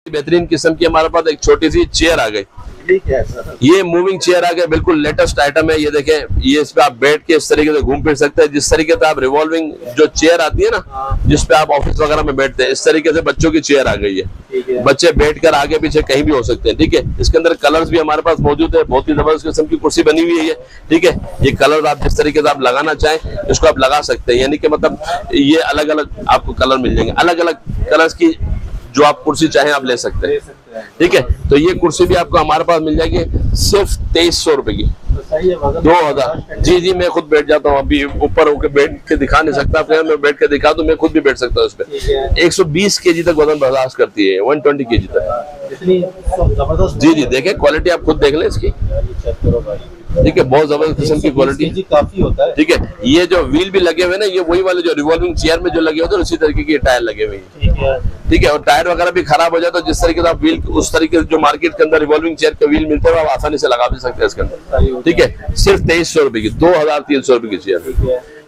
बेहतरीन किस्म की हमारे पास एक छोटी सी चेयर आ गई। ये मूविंग चेयर आ गया, बिल्कुल लेटेस्ट आइटम है। ये देखें, ये इस पे आप बैठ के इस तरीके से घूम फिर सकते हैं। जिस तरीके से आप रिवॉल्विंग जो चेयर आती है ना, जिसपे आप ऑफिस वगैरह में बैठते हैं, इस तरीके से बच्चों की चेयर आ गई है। बच्चे बैठकर आगे पीछे कहीं भी हो सकते हैं। ठीक है, इसके अंदर कलर्स भी हमारे पास मौजूद है। बहुत ही जबरदस्त किस्म की कुर्सी बनी हुई है। ठीक है, ये कलर आप जिस तरीके से आप लगाना चाहें इसको आप लगा सकते हैं। यानी कि मतलब ये अलग अलग आपको कलर मिल जाएंगे, अलग अलग कलर्स की जो आप कुर्सी चाहें आप ले सकते हैं। ठीक है, तो ये कुर्सी भी आपको हमारे पास मिल जाएगी सिर्फ 2300 रुपए की। 2000। जी, मैं खुद बैठ जाता हूँ। अभी ऊपर होकर बैठ के दिखा नहीं सकता, फिर मैं बैठ के दिखा दूं, मैं खुद भी बैठ सकता हूँ इस पे। 120 केजी तक वजन बर्दाश्त करती है, 120 केजी तक। जी, देखें क्वालिटी आप खुद देख लें इसकी। ठीक है, बहुत जबरदस्त किस्म की क्वालिटी काफी होता है। ठीक है, ये जो व्हील भी लगे हुए ना, ये वही वाले जो रिवॉल्विंग चेयर में जो लगे होते हैं उसी तरीके के टायर लगे हुए हैं। ठीक है, और टायर वगैरह भी खराब हो जाए तो जिस तरीके से आप व्हील उस तरीके से जो मार्केट के अंदर रिवॉल्विंग चेयर के व्हील मिलते हैं आप आसानी से लगा भी सकते हैं इसके अंदर। ठीक है, सिर्फ 2300 रुपए की, 2300 रुपए की चेयर।